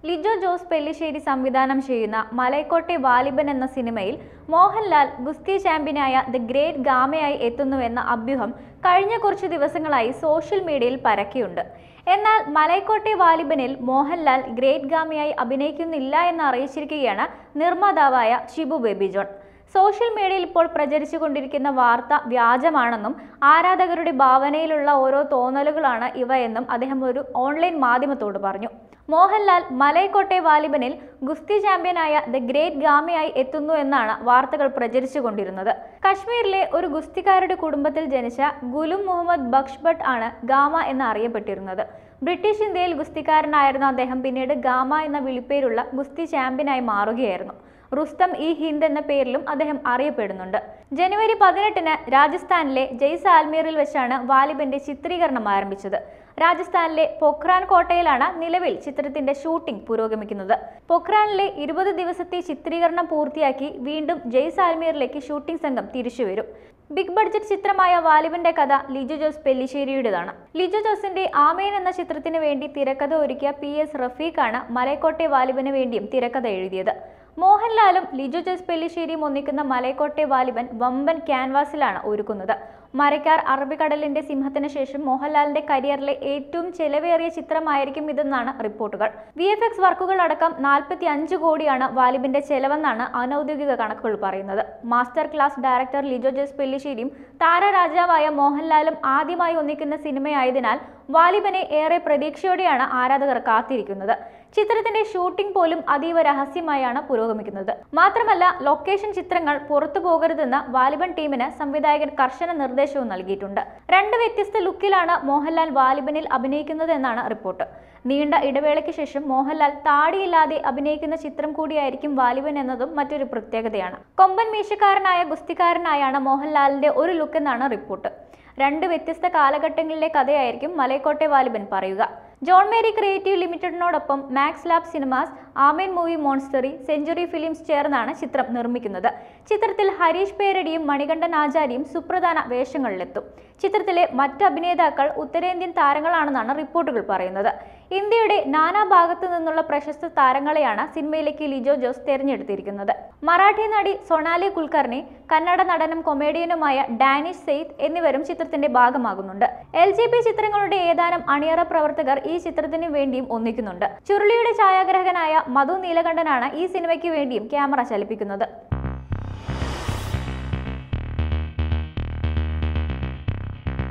ലിജോ ജോസ് പെല്ലിശ്ശേരി സംവിധാനം ചെയ്യുന്ന മലൈക്കോട്ടെ വാലിബൻ എന്ന സിനിമയിൽ മോഹൻലാൽ ഗുസ്തി ചാമ്പ്യനായ ദി ഗ്രേറ്റ് ഗാമയായി എത്തുന്നുവെന്ന അഭ്യൂഹം കഴിഞ്ഞ കുറച്ചു ദിവസങ്ങളായി സോഷ്യൽ മീഡിയയിൽ പരക്കെയുണ്ട്. എന്നാൽ മലൈക്കോട്ടെ വാലിബനിൽ മോഹൻലാൽ ഗ്രേറ്റ് ഗാമയായി അഭിനയിക്കുന്നില്ല എന്ന് അറിയിച്ചിരിക്കുകയാണ് നിർമ്മാതാവായ ഷിബു ബേബി ജോൺ. സോഷ്യൽ മീഡിയയിൽ ഇപ്പോൾ പ്രചരിച്ചുകൊണ്ടിരിക്കുന്ന വാർത്ത വ്യാജമാണെന്നും ആരാധകരുടെ ഭാവനയിലുള്ള ഓരോ തോന്നലുകളാണ് ഇവ എന്നും അദ്ദേഹം ഒരു ഓൺലൈൻ മാധ്യമത്തോട് പറഞ്ഞു. മോഹൻലാൽ മലൈക്കോട്ടെ വാലിബനിൽ ഗുസ്തി ചാമ്പ്യനായ ദി ഗ്രേറ്റ് ഗാമയായി എത്തുന്നു എന്നാണ് വാർത്തകൾ പ്രചരിച്ചുകൊണ്ടിരുന്നത്. കശ്മീരിലെ ഒരു ഗുസ്തിക്കാരുടെ കുടുംബത്തിൽ ജനിച്ച ഗുലും മുഹമ്മദ് ബക്ഷ് ഭട്ട് ആണ് ഗാമ എന്ന് അറിയപ്പെട്ടിരുന്നത്. ബ്രിട്ടീഷ് ഇന്ത്യയിൽ ഗുസ്തിക്കാരനായിരുന്ന അദ്ദേഹം പിന്നീട് ഗാമ എന്ന വിളിപ്പേരുള്ള ഗുസ്തി ചാമ്പ്യനായി മാറുകയായിരുന്നു. റുസ്തം ഇ ഹിന്ദ് എന്ന പേരിലും അദ്ദേഹം അറിയപ്പെടുന്നുണ്ട്. ജനുവരി 18-ന് രാജസ്ഥാനിലെ ജയ്സാൽമീറിൽ വെച്ചാണ് വാലിബന്റെ ചിത്രീകരണം ആരംഭിച്ചത്. രാജസ്ഥാനിലെ പൊഖ്രാൻ കോട്ടയിലാണ് നിലവിൽ ചിത്രത്തിന്റെ ഷൂട്ടിംഗ് പുരോഗമിക്കുന്നത്. പൊഖ്രാനിലെ 20 ദിവസത്തെ ചിത്രീകരണം പൂർത്തിയാക്കി വീണ്ടും ജയ്സാൽമീറിലേക്ക് ഷൂട്ടിംഗ് സംഘം തിരിച്ചുവരും. ബിഗ് ബഡ്ജറ്റ് ചിത്രമായ വാലിബന്റെ കഥ ലിജോ ജോസ് പെല്ലിശ്ശേരിയുടേതാണ്. ലിജോ ജോസിന്റെ ആമേൻ എന്ന ചിത്രത്തിന് വേണ്ടി തിരക്കഥ ഒരുക്കിയ PS റഫീഖാണ് മലൈക്കോട്ടെ വാലിബന് വേണ്ടിയും തിരക്കഥ എഴുതിയത്. മോഹൻലാലും ലിജോ ജോസ് പെല്ലിശ്ശേരിയും ഒന്നിക്കുന്ന മലൈക്കോട്ടെ വാലിബൻ വമ്പൻ ക്യാൻവാസിലാണ് ഒരുക്കുന്നത്. മരക്കാർ, അറബിക്കടലിന്റെ സിംഹത്തിന് ശേഷം മോഹൻലാലിന്റെ കരിയറിലെ ഏറ്റവും ചെലവേറിയ ചിത്രമായിരിക്കും ഇതെന്നാണ് റിപ്പോർട്ടുകൾ. VFX വർക്കുകൾ അടക്കം 45 കോടിയാണ് വാലിബിന്റെ ചെലവെന്നാണ് അനൌദ്യോഗിക കണക്കുകൾ പറയുന്നത്. Master class director Lijo Jose പെല്ലിശ്ശേരിയും താരരാജാവായ മോഹൻലാലും ആദ്യമായി ഒന്നിക്കുന്ന സിനിമയായതിനാൽ വാലിബനെ ഏറെ പ്രതീക്ഷയോടെയാണ് ആരാധകർ കാത്തിരിക്കുന്നത്. ചിത്രത്തിന്റെ ഷൂട്ടിംഗ് പോലും അതീവ രഹസ്യമായാണ് പുരോഗമിക്കുന്നത്. മാത്രമല്ല, ലൊക്കേഷൻ ചിത്രങ്ങൾ പുറത്തു പോകരുതെന്ന് വാലിബൻ ടീമിന് സംവിധായകൻ കർശന നിർദ്ദേശവും നൽകിയിട്ടുണ്ട്. 2 വ്യത്യസ്ത ലുക്കിലാണ് മോഹൻലാൽ വാലിബനിൽ അഭിനയിക്കുന്നതെന്നാണ് റിപ്പോർട്ട്. നീണ്ട ഇടവേളയ്ക്ക് ശേഷം മോഹൻലാൽ താടിയില്ലാതെ അഭിനയിക്കുന്ന ചിത്രം കൂടിയായിരിക്കും വാലിബൻ എന്നതും മറ്റൊരു പ്രത്യേകതയാണ്. കൊമ്പൻ മീശക്കാരനായ ഗുസ്തിക്കാരനായാണ് മോഹൻലാലിന്റെ ഒരു ലുക്ക് എന്നാണ് റിപ്പോർട്ട്. 2 വ്യത്യസ്ത കാലഘട്ടങ്ങളിലെ കഥയായിരിക്കും മലൈക്കോട്ടെ വാലിബൻ പറയുക. ജോൺ മേരി ക്രിയേറ്റീവ് ലിമിറ്റഡിനോടൊപ്പം മാക്സ് ലാബ് സിനിമാസ്, ആമേൻ മൂവി മോൺസ്റ്ററി, സെഞ്ചുറി ഫിലിംസ് ചേർന്നാണ് ചിത്രം നിർമ്മിക്കുന്നത്. ചിത്രത്തിൽ ഹരീഷ് പേരടിയും മണികണ്ഠൻ ആചാര്യയും സുപ്രധാന വേഷങ്ങളിലെത്തും. ചിത്രത്തിലെ മറ്റ് അഭിനേതാക്കൾ ഉത്തരേന്ത്യൻ താരങ്ങളാണെന്നാണ് റിപ്പോർട്ടുകൾ പറയുന്നത്. ഇന്ത്യയുടെ നാനാഭാഗത്തു നിന്നുള്ള പ്രശസ്ത താരങ്ങളെയാണ് സിനിമയിലേക്ക് ലിജോ ജോസ് തെരഞ്ഞെടുത്തിരിക്കുന്നത്. മറാഠി നടി സൊണാലി കുൽക്കർണി, കന്നഡ നടനും കൊമേഡിയനുമായ ഡാനിഷ് സെയ്ദ് എന്നിവരും ചിത്രത്തിന്റെ ഭാഗമാകുന്നുണ്ട്. LGB ചിത്രങ്ങളുടെ ഏതാനും അണിയറ പ്രവർത്തകർ ഈ ചിത്രത്തിന് വേണ്ടിയും ഒന്നിക്കുന്നുണ്ട്. ചുരുളിയുടെ ഛായാഗ്രഹകനായ മധു നീലകണ്ഠനാണ് ഈ സിനിമയ്ക്ക് വേണ്ടിയും ക്യാമറ ചലിപ്പിക്കുന്നത്.